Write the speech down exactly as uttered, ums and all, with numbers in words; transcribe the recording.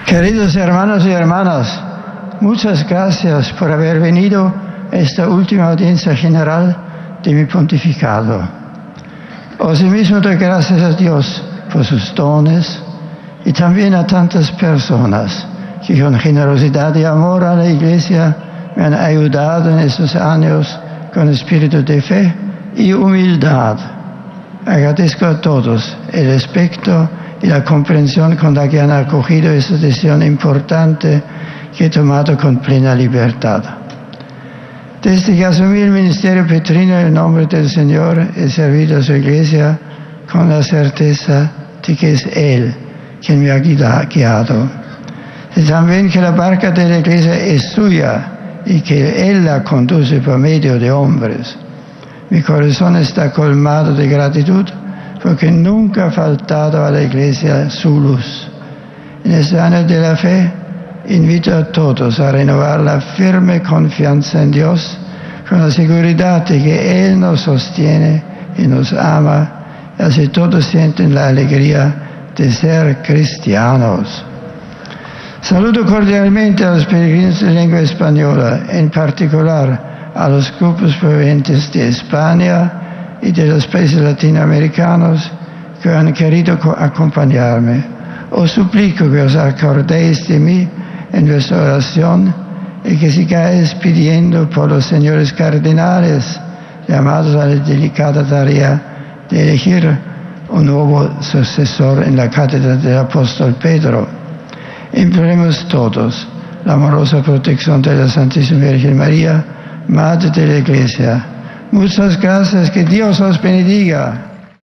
Queridos hermanos y hermanas, muchas gracias por haber venido a esta última audiencia general de mi pontificado. Asimismo doy gracias a Dios por sus dones y también a tantas personas que con generosidad y amor a la Iglesia me han ayudado en estos años con espíritu de fe y humildad. Agradezco a todos el respeto y la comprensión con la que han acogido esta decisión importante que he tomado con plena libertad. Desde que asumí el ministerio petrino en el nombre del Señor, he servido a su Iglesia con la certeza de que es Él quien me ha guiado. Y también que la barca de la Iglesia es suya y que Él la conduce por medio de hombres. Mi corazón está colmado de gratitud porque nunca ha faltado a la Iglesia su luz. En este año de la fe, invito a todos a renovar la firme confianza en Dios con la seguridad de que Él nos sostiene y nos ama, y así todos sienten la alegría de ser cristianos. Saludo cordialmente a los peregrinos de lengua española, en particular a los grupos provenientes de España y de los países latinoamericanos que han querido acompañarme. Os suplico que os acordéis de mí en vuestra oración y que sigáis pidiendo por los señores cardenales llamados a la delicada tarea de elegir un nuevo sucesor en la cátedra del apóstol Pedro. Imploremos todos la amorosa protección de la Santísima Virgen María, Madre de la Iglesia. Muchas gracias, que Dios os bendiga.